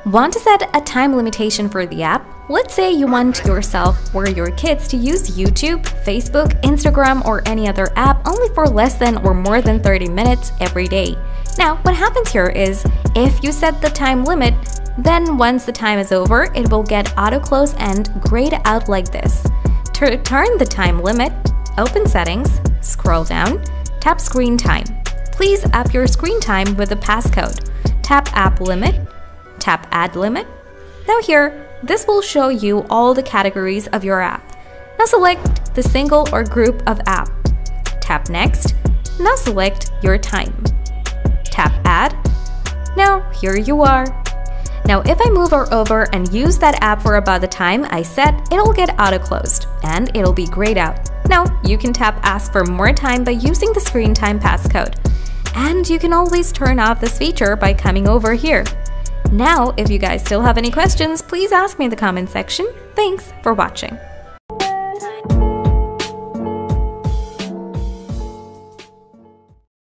Want to set a time limitation for the app? Let's say you want yourself or your kids to use YouTube, Facebook, Instagram, or any other app only for less than or more than 30 minutes every day. Now, what happens here is, if you set the time limit, then once the time is over, it will get auto-close and grayed out like this. To turn the time limit, open Settings, scroll down, tap Screen Time. Please up your screen time with the passcode. Tap App Limit, tap Add Limit. Now here, this will show you all the categories of your app. Now select the single or group of app. Tap Next. Now select your time. Tap Add. Now here you are. Now if I move her over and use that app for about the time I set, it'll get auto-closed and it'll be grayed out. Now you can tap Ask for more time by using the screen time passcode. And you can always turn off this feature by coming over here. Now, if you guys still have any questions, please ask me in the comment section. Thanks for watching.